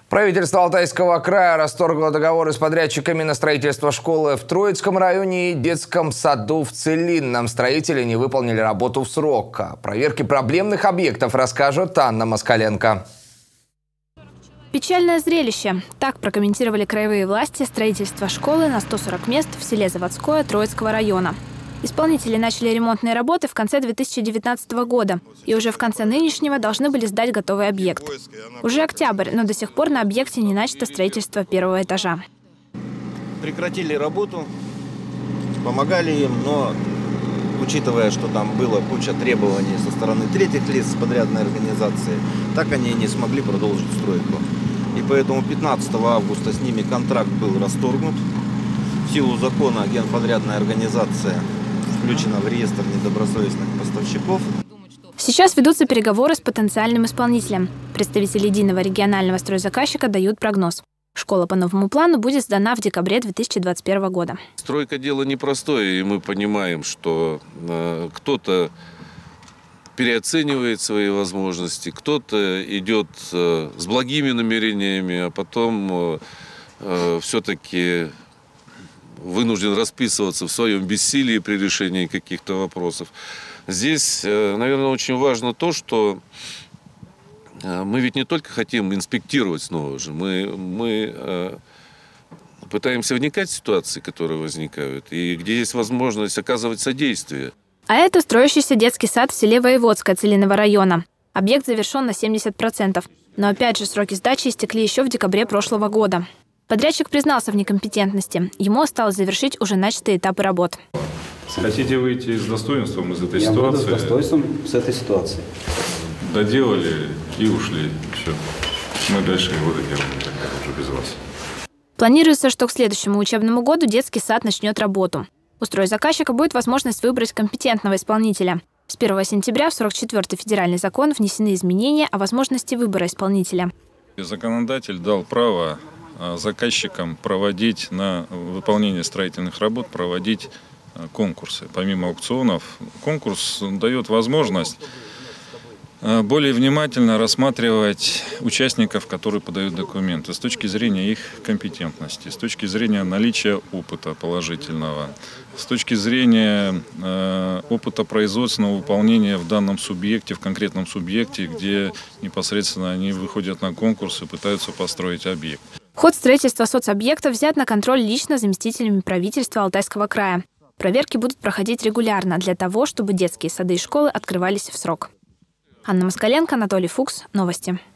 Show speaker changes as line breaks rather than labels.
Правительство Алтайского края расторгло договоры с подрядчиками на строительство школы в Троицком районе и детском саду в Целинном. Строители не выполнили работу в срок. О проверке проблемных объектов расскажет Анна Москаленко.
Печальное зрелище. Так прокомментировали краевые власти строительство школы на 140 мест в селе Заводское Троицкого района. Исполнители начали ремонтные работы в конце 2019 года и уже в конце нынешнего должны были сдать готовый объект. Уже октябрь, но до сих пор на объекте не начато строительство первого этажа.
Прекратили работу, помогали им, но учитывая, что там была куча требований со стороны третьих лиц подрядной организации, так они и не смогли продолжить стройку. И поэтому 15 августа с ними контракт был расторгнут. В силу закона генподрядная организация включена в реестр недобросовестных поставщиков.
Сейчас ведутся переговоры с потенциальным исполнителем. Представители единого регионального стройзаказчика дают прогноз. Школа по новому плану будет сдана в декабре 2021 года.
Стройка – дело непростое, и мы понимаем, что кто-то переоценивает свои возможности, кто-то идет с благими намерениями, а потом все-таки вынужден расписываться в своем бессилии при решении каких-то вопросов. Здесь, наверное, очень важно то, что мы ведь не только хотим инспектировать снова же, мы пытаемся вникать в ситуации, которые возникают, и где есть возможность оказывать содействие.
А это строящийся детский сад в селе Воеводское Целинного района. Объект завершен на 70%. Но опять же сроки сдачи истекли еще в декабре прошлого года. Подрядчик признался в некомпетентности. Ему осталось завершить уже начатые этапы работ.
Хотите выйти с достоинством из этой ситуации?
Я буду с достоинством с этой ситуации.
Доделали и ушли. Все. Мы дальше его доделаем, тогда уже без вас.
Планируется, что к следующему учебному году детский сад начнет работу. У стройзаказчика будет возможность выбрать компетентного исполнителя. С 1 сентября в 44-й федеральный закон внесены изменения о возможности выбора исполнителя.
Законодатель дал право заказчикам проводить на выполнение строительных работ, проводить конкурсы. Помимо аукционов, конкурс дает возможность более внимательно рассматривать участников, которые подают документы, с точки зрения их компетентности, с точки зрения наличия опыта положительного, с точки зрения опыта производственного выполнения в данном субъекте, в конкретном субъекте, где непосредственно они выходят на конкурс и пытаются построить объект.
Ход строительства соцобъектов взят на контроль лично заместителями правительства Алтайского края. Проверки будут проходить регулярно для того, чтобы детские сады и школы открывались в срок. Анна Москаленко, Анатолий Фукс. Новости.